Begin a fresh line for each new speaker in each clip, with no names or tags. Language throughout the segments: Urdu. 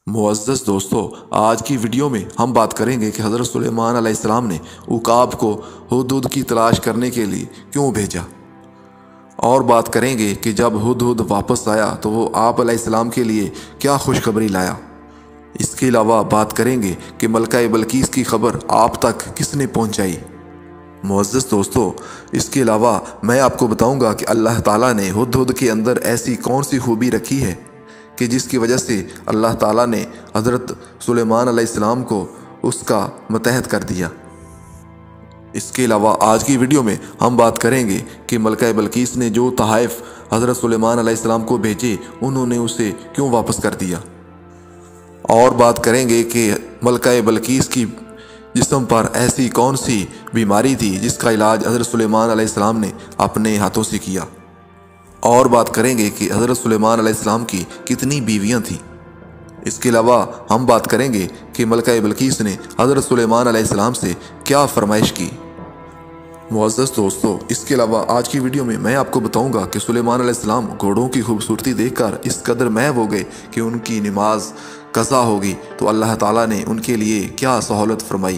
معزز دوستو، آج کی ویڈیو میں ہم بات کریں گے کہ حضرت سلیمان علیہ السلام نے عقاب کو ہدہد کی تلاش کرنے کے لیے کیوں بھیجا، اور بات کریں گے کہ جب ہدہد واپس آیا تو وہ آپ علیہ السلام کے لیے کیا خوشخبری لایا۔ اس کے علاوہ بات کریں گے کہ ملکہ بلقیس کی خبر آپ تک کس نے پہنچائی۔ معزز دوستو، اس کے علاوہ میں آپ کو بتاؤں گا کہ اللہ تعالیٰ نے ہدہد کے اندر ایسی کون سی خوبی رکھی ہے کہ جس کی وجہ سے اللہ تعالیٰ نے حضرت سلیمان علیہ السلام کو اس کا متحد کر دیا۔ اس کے علاوہ آج کی ویڈیو میں ہم بات کریں گے کہ ملکہ بلقیس نے جو تحائف حضرت سلیمان علیہ السلام کو بھیجے انہوں نے اسے کیوں واپس کر دیا، اور بات کریں گے کہ ملکہ بلقیس کی جسم پر ایسی کون سی بیماری تھی جس کا علاج حضرت سلیمان علیہ السلام نے اپنے ہاتھوں سے کیا، اور بات کریں گے کہ حضرت سلیمان علیہ السلام کی کتنی بیویاں تھیں۔ اس کے علاوہ ہم بات کریں گے کہ ملکہ بلقیس نے حضرت سلیمان علیہ السلام سے کیا فرمائش کی۔ معزز دوستو، اس کے علاوہ آج کی ویڈیو میں میں آپ کو بتاؤں گا کہ سلیمان علیہ السلام گھوڑوں کی خوبصورتی دیکھ کر اس قدر محو ہو گئے کہ ان کی نماز قضا ہوگی تو اللہ تعالیٰ نے ان کے لیے کیا سہولت فرمائی۔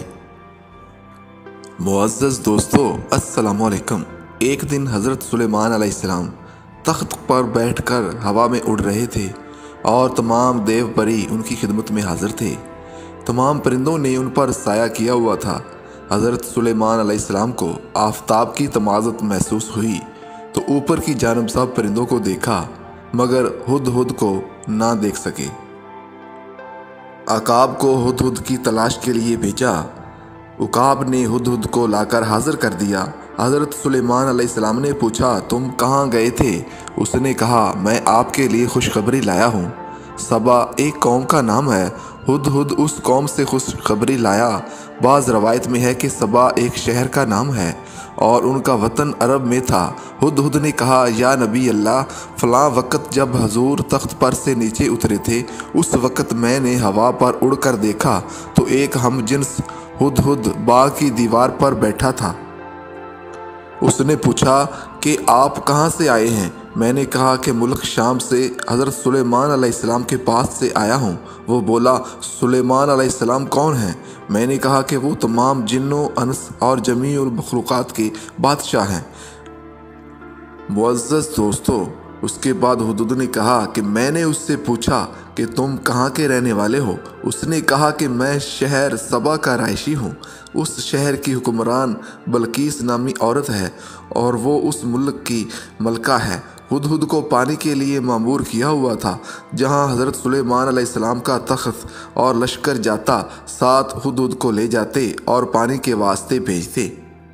معزز دوستو، السلام علیکم۔ ایک دن حضرت سلیمان علیہ السلام تخت پر بیٹھ کر ہوا میں اڑ رہے تھے اور تمام دیو پری ان کی خدمت میں حاضر تھے۔ تمام پرندوں نے ان پر سایہ کیا ہوا تھا۔ حضرت سلیمان علیہ السلام کو آفتاب کی تمازت محسوس ہوئی تو اوپر کی جانب سب پرندوں کو دیکھا مگر ہدہد کو نہ دیکھ سکے۔ عقاب کو ہدہد کی تلاش کے لیے بھیجا۔ عقاب نے ہدہد کو لا کر حاضر کر دیا۔ حضرت سلیمان علیہ السلام نے پوچھا، تم کہاں گئے تھے؟ اس نے کہا، میں آپ کے لیے خوشخبری لایا ہوں۔ سبا ایک قوم کا نام ہے۔ ہدہد اس قوم سے خوشخبری لایا۔ بعض روایت میں ہے کہ سبا ایک شہر کا نام ہے اور ان کا وطن عرب میں تھا۔ ہدہد نے کہا، یا نبی اللہ، فلاں وقت جب حضور تخت پر سے نیچے اترے تھے اس وقت میں نے ہوا پر اڑ کر دیکھا تو ایک ہم جنس ہدہد باغ کی دیوار پر بیٹھا تھا۔ اس نے پوچھا کہ آپ کہاں سے آئے ہیں؟ میں نے کہا کہ ملک شام سے حضرت سلیمان علیہ السلام کے پاس سے آیا ہوں۔ وہ بولا، سلیمان علیہ السلام کون ہیں؟ میں نے کہا کہ وہ تمام جنوں انس اور جمیع المخلوقات کے بادشاہ ہیں۔ معزز دوستو، اس کے بعد ہدہد نے کہا کہ میں نے اس سے پوچھا کہ تم کہاں کے رہنے والے ہو؟ اس نے کہا کہ میں شہر سبا کا رہائشی ہوں۔ اس شہر کی حکمران بلقیس نامی عورت ہے اور وہ اس ملک کی ملکہ ہے۔ ہدہد کو پانی کے لیے مامور کیا ہوا تھا۔ جہاں حضرت سلیمان علیہ السلام کا تخت اور لشکر جاتا، ساتھ ہدہد کو لے جاتے اور پانی کے واسطے بھیجتے۔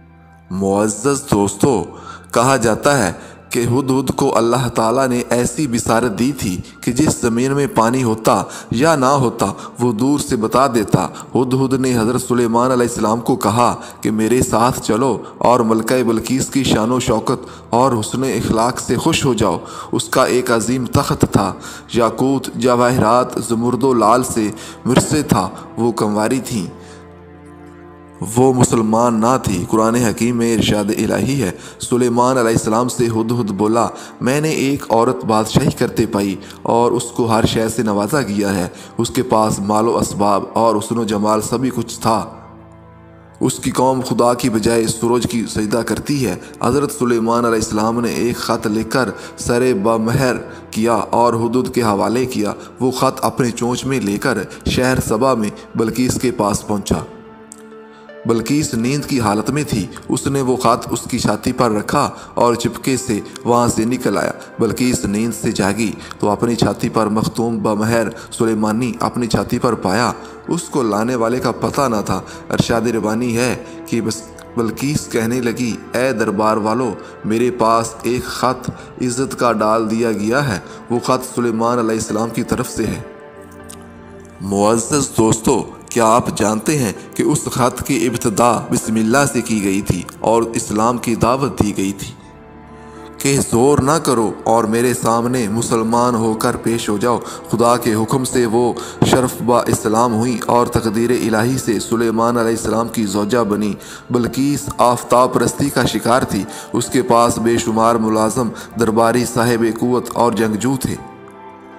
معزز دوستو، کہا جاتا ہے کہ ہدہد کو اللہ تعالیٰ نے ایسی بصارت دی تھی کہ جس زمین میں پانی ہوتا یا نہ ہوتا وہ دور سے بتا دیتا۔ ہدہد نے حضرت سلیمان علیہ السلام کو کہا کہ میرے ساتھ چلو اور ملکہ بلقیس کی شان و شوکت اور حسن اخلاق سے خوش ہو جاؤ۔ اس کا ایک عظیم تخت تھا، یاقوت، جواہرات، زمرد و لال سے مرصع تھا۔ وہ کنواری تھیں، وہ مسلمان نہ تھی۔ قرآن حکیم میں ارشاد الہی ہے، سلیمان علیہ السلام سے ہدہد بولا، میں نے ایک عورت بادشاہی کرتے پائی اور اس کو ہر شے سے نوازا گیا ہے۔ اس کے پاس مال و اسباب اور حسن و جمال سبھی کچھ تھا۔ اس کی قوم خدا کی بجائے سورج کی سجدہ کرتی ہے۔ حضرت سلیمان علیہ السلام نے ایک خط لکھ کر سر بمہر کیا اور ہدہد کے حوالے کیا۔ وہ خط اپنے چونچ میں لے کر شہر سبا میں بلقیس کے پاس پہنچا۔ بلقیس نیند کی حالت میں تھی۔ اس نے وہ خط اس کی چھاتی پر رکھا اور چپکے سے وہاں سے نکل آیا۔ بلقیس نیند سے جاگی تو اپنی چھاتی پر مختوم بمہر سلیمانی اپنی چھاتی پر پایا۔ اس کو لانے والے کا پتہ نہ تھا۔ ارشاد ربانی ہے کہ بلقیس کہنے لگی، اے دربار والو، میرے پاس ایک خط عزت کا ڈال دیا گیا ہے۔ وہ خط سلیمان علیہ السلام کی طرف سے ہے۔ معزز دوستو، کیا آپ جانتے ہیں کہ اس خط کی ابتدا بسم اللہ سے کی گئی تھی اور اسلام کی دعوت دی گئی تھی کہ زور نہ کرو اور میرے سامنے مسلمان ہو کر پیش ہو جاؤ۔ خدا کے حکم سے وہ شرف با اسلام ہوئی اور تقدیر الہی سے سلیمان علیہ السلام کی زوجہ بنی۔ بلقیس آفتاب پرستی کا شکار تھی۔ اس کے پاس بے شمار ملازم، درباری، صاحب قوت اور جنگجو تھے۔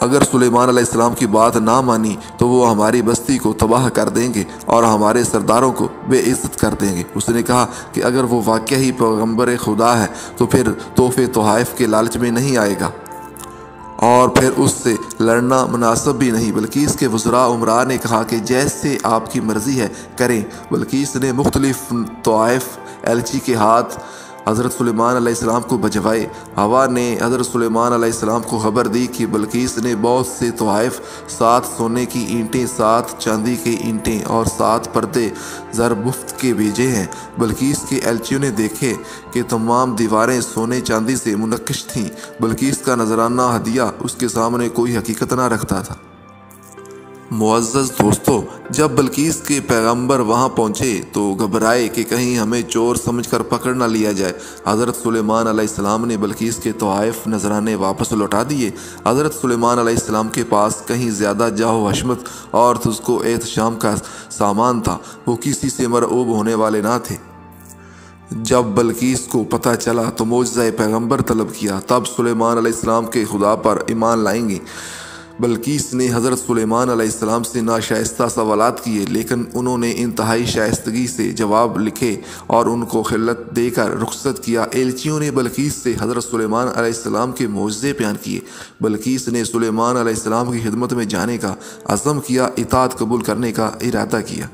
اگر سلیمان علیہ السلام کی بات نہ مانی تو وہ ہماری بستی کو تباہ کر دیں گے اور ہمارے سرداروں کو بے عزت کر دیں گے۔ اس نے کہا کہ اگر وہ واقعی پیغمبر خدا ہے تو پھر تحفے تحائف کے لالچ میں نہیں آئے گا اور پھر اس سے لڑنا مناسب بھی نہیں۔ بلقیس کے وزراء عمرا نے کہا کہ جیسے آپ کی مرضی ہے کریں۔ بلقیس نے مختلف تحائف ایلچی کے ہاتھ حضرت سلیمان علیہ السلام کو بھجوائے۔ ہوا نے حضرت سلیمان علیہ السلام کو خبر دی کہ بلقیس نے بہت سے تحائف، 7 سونے کی اینٹیں، 7 چاندی کی اینٹیں اور 7 پردے زر مفت کے بھیجے ہیں۔ بلقیس کے ایلچیوں نے دیکھے کہ تمام دیواریں سونے چاندی سے منقش تھیں۔ بلقیس کا نذرانہ ہدیہ اس کے سامنے کوئی حقیقت نہ رکھتا تھا۔ معزز دوستو، جب بلقیس کے پیغمبر وہاں پہنچے تو گھبرائے کہ کہیں ہمیں چور سمجھ کر پکڑ نہ لیا جائے۔ حضرت سلیمان علیہ السلام نے بلقیس کے تحائف نذرانے واپس لوٹا دیے۔ حضرت سلیمان علیہ السلام کے پاس کہیں زیادہ جاہ و حشمت اور تجھ کو احتشام کا سامان تھا، وہ کسی سے مرعوب ہونے والے نہ تھے۔ جب بلقیس کو پتہ چلا تو معجزہ پیغمبر طلب کیا، تب سلیمان علیہ السلام کے خدا پر ایمان لائیں گے۔ بلقیس نے حضرت سلیمان علیہ السلام سے ناشائستہ سوالات کیے، لیکن انہوں نے انتہائی شائستگی سے جواب لکھے اور ان کو خلت دے کر رخصت کیا۔ ایلچیوں نے بلقیس سے حضرت سلیمان علیہ السلام کے معجزے بیان کیے۔ بلقیس نے سلیمان علیہ السلام کی خدمت میں جانے کا عزم کیا، اطاعت قبول کرنے کا ارادہ کیا۔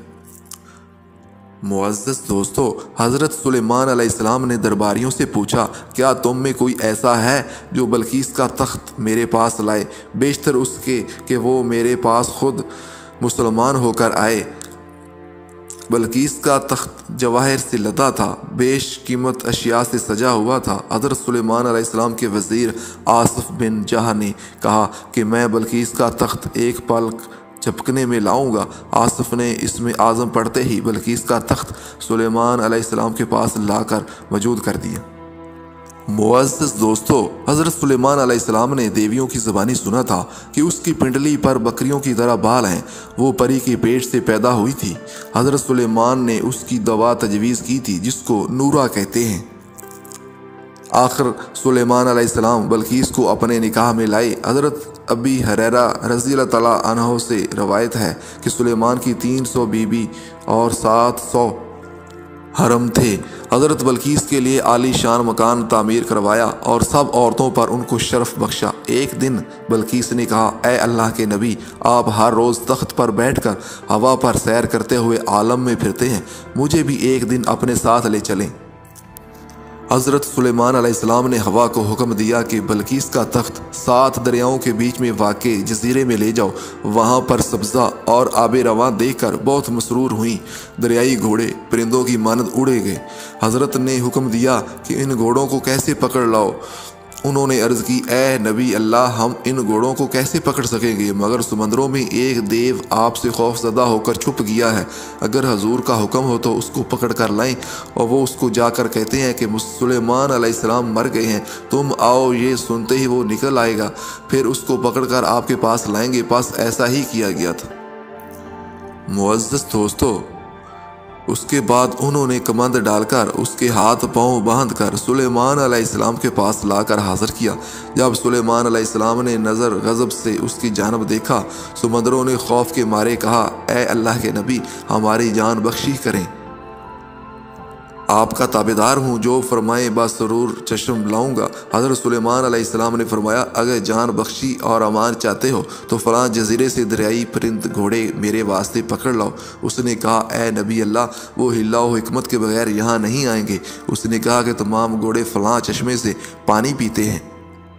معزز دوستو، حضرت سلیمان علیہ السلام نے درباریوں سے پوچھا، کیا تم میں کوئی ایسا ہے جو بلقیس کا تخت میرے پاس لائے، بیشتر اس کے کہ وہ میرے پاس خود مسلمان ہو کر آئے۔ بلقیس کا تخت جواہر سے لدا تھا، بیش قیمت اشیاء سے سجا ہوا تھا۔ حضرت سلیمان علیہ السلام کے وزیر آصف بن جہاں نے کہا کہ میں بلقیس کا تخت ایک پلک جھپکنے میں لاؤں گا۔ آصف نے اسم اعظم پڑھتے ہی بلقیس کا تخت سلیمان علیہ السلام کے پاس لا کر موجود کر دیا۔ معزز دوستو، حضرت سلیمان علیہ السلام نے دیویوں کی زبانی سنا تھا کہ اس کی پنڈلی پر بکریوں کی طرح بال ہیں، وہ پری کے پیٹ سے پیدا ہوئی تھی۔ حضرت سلیمان نے اس کی دوا تجویز کی تھی جس کو نورا کہتے ہیں۔ آخر سلیمان علیہ السلام بلقیس کو اپنے نکاح میں لائے۔ حضرت ابی ہریرہ رضی اللہ تعالیٰ عنہ سے روایت ہے کہ سلیمان کی 300 بیوی اور 700 حرم تھے۔ حضرت بلقیس کے لیے عالی شان مکان تعمیر کروایا اور سب عورتوں پر ان کو شرف بخشا۔ ایک دن بلقیس نے کہا، اے اللہ کے نبی، آپ ہر روز تخت پر بیٹھ کر ہوا پر سیر کرتے ہوئے عالم میں پھرتے ہیں، مجھے بھی ایک دن اپنے ساتھ لے چلیں۔ حضرت سلیمان علیہ السلام نے ہوا کو حکم دیا کہ بلقیس کا تخت 7 دریاؤں کے بیچ میں واقع جزیرے میں لے جاؤ۔ وہاں پر سبزہ اور آب رواں دیکھ کر بہت مسرور ہوئیں۔ دریائی گھوڑے پرندوں کی مانند اڑے گئے۔ حضرت نے حکم دیا کہ ان گھوڑوں کو کیسے پکڑ لاؤ۔ انہوں نے عرض کی، اے نبی اللہ، ہم ان گھوڑوں کو کیسے پکڑ سکیں گے؟ مگر سمندروں میں ایک دیو آپ سے خوف زدہ ہو کر چھپ گیا ہے، اگر حضور کا حکم ہو تو اس کو پکڑ کر لائیں۔ اور وہ اس کو جا کر کہتے ہیں کہ سلیمان علیہ السلام مر گئے ہیں، تم آؤ۔ یہ سنتے ہی وہ نکل آئے گا، پھر اس کو پکڑ کر آپ کے پاس لائیں گے۔ بس ایسا ہی کیا گیا تھا۔ معزز دوستو، اس کے بعد انہوں نے کمند ڈال کر اس کے ہاتھ پاؤں باندھ کر سلیمان علیہ السلام کے پاس لا کر حاضر کیا۔ جب سلیمان علیہ السلام نے نظر غضب سے اس کی جانب دیکھا، سمندروں نے خوف کے مارے کہا، اے اللہ کے نبی، ہماری جان بخشی کریں، آپ کا تابعدار ہوں، جو فرمائیں بسرور چشم لاؤں گا۔ حضرت سلیمان علیہ السلام نے فرمایا، اگر جان بخشی اور امان چاہتے ہو تو فلاں جزیرے سے دریائی پرند گھوڑے میرے واسطے پکڑ لاؤ۔ اس نے کہا، اے نبی اللہ، وہ حلا و حکمت کے بغیر یہاں نہیں آئیں گے۔ اس نے کہا کہ تمام گھوڑے فلاں چشمے سے پانی پیتے ہیں،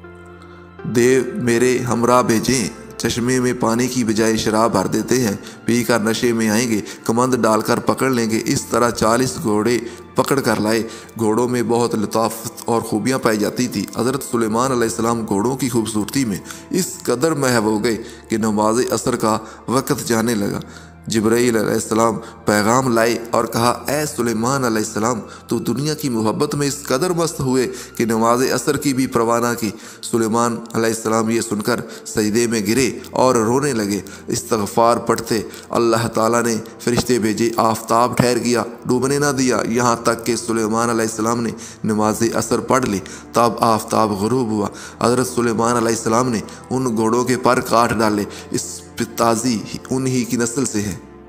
دیو میرے ہمراہ بھیجیں، چشمے میں پانی کی بجائے شراب بھر دیتے ہیں، پی کر نشے میں آئیں گے، کمند ڈال کر پکڑ لیں گے۔ اس طرح 40 گھوڑے پکڑ کر لائے۔ گھوڑوں میں بہت لطافت اور خوبیاں پائی جاتی تھی۔ حضرت سلیمان علیہ السلام گھوڑوں کی خوبصورتی میں اس قدر محو ہو گئے کہ نماز عصر کا وقت جانے لگا۔ جبرائیل علیہ السلام پیغام لائے اور کہا اے سلیمان علیہ السلام تو دنیا کی محبت میں اس قدر مست ہوئے کہ نماز عصر کی بھی پرواہ نہ کی۔ سلیمان علیہ السلام یہ سن کر سجدے میں گرے اور رونے لگے۔ استغفار پڑھتے اللہ تعالیٰ نے فرشتے بھیجے، آفتاب ٹھہر گیا، ڈوبنے نہ دیا، یہاں تک کہ سلیمان علیہ السلام نے نماز عصر پڑھ لی۔ تب آفتاب غروب ہوا۔ حضرت سلیمان علیہ السلام نے ان گھوڑوں کے پر کاٹ ڈالے، اس تازی انہی کی نسل سے ہے۔